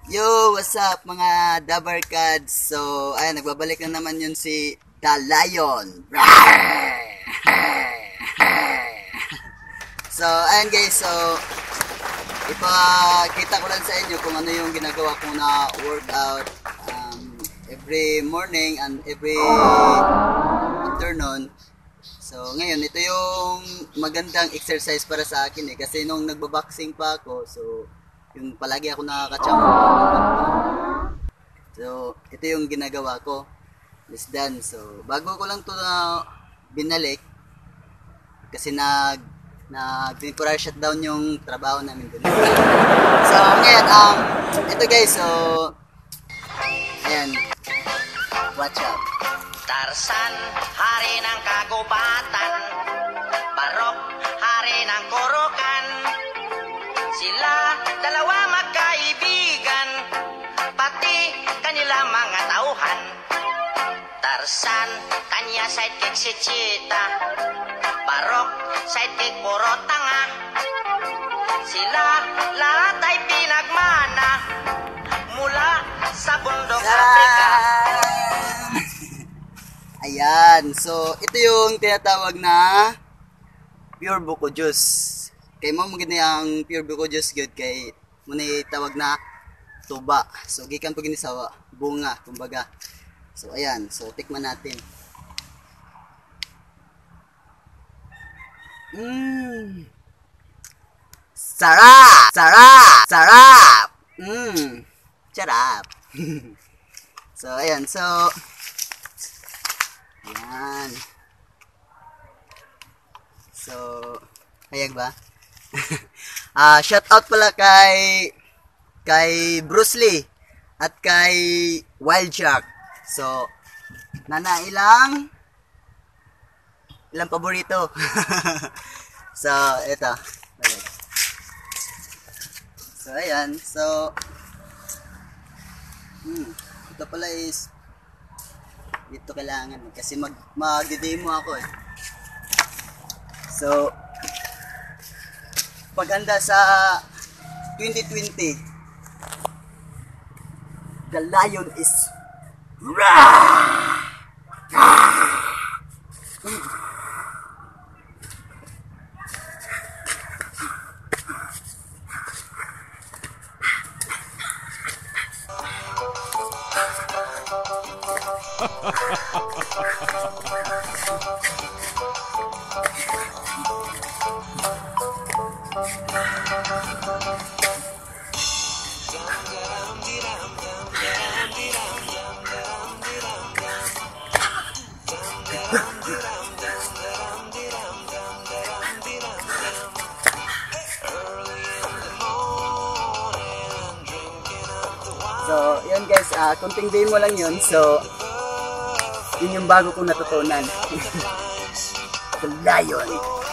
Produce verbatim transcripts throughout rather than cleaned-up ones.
Yo, what's up mga Dabarkads? So, ayan, nagbabalik na naman yun si The Lion. So, ayan guys, so ipakita ko lang sa inyo kung ano yung ginagawa ko na workout um, every morning and every afternoon. So, ngayon, ito yung magandang exercise para sa akin eh. Kasi nung nagbaboxing pa ako, so yung palagi ako nakakachamba. So, ito yung ginagawa ko. Is done. So, bago ko lang to na binalik kasi nag nag-temporary shutdown yung trabaho namin dun. So, ngayon, um, ito guys, so ayan. Watch out. Tarsan, hari ng kagubatan. Barok, hari ng kurukan. Sila dalawa magkaibigan, pati kanila mga tauhan. Tarsan, kanya sidekick si Chita. Barok, sidekick puro tanga. Sila lahat ay pinagmana mula sa bundok Afrika. Ayan, so ito yung tinatawag na pure buko juice. Kay mo maganda yung pure buko juice good kay muna tawag na tuba. So gikan po gini sa bunga, kumbaga. So ayan, so tikman natin. Mmm. Sarap! Sarap! Sarap! Mmm. Sarap. So ayan, so ayan. So hayag ba? uh, shout out pala kay kay Bruce Lee at kay Wild Shark. So nana ilang ilang paborito. So eto. So ayan, so hmm, ito pala is dito kailangan kasi mag mag-demo ako eh. So paganda sa twenty twenty, the lion is rah! So, yun guys, uh, kunting demo lang yun. So, yun yung bago kong natutunan. The lion.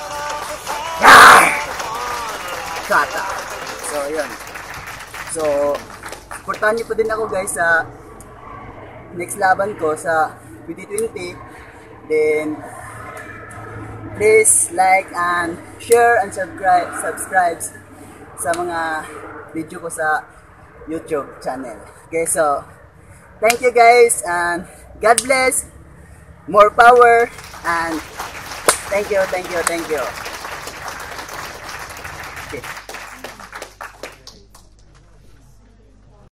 Kata. So, yun. So, supportahan niyo po din ako guys sa next laban ko sa twenty twenty. Then, please like and share and subscribe, subscribe sa mga video ko sa YouTube channel. Okay, so thank you guys and God bless, more power, and thank you, thank you, thank you.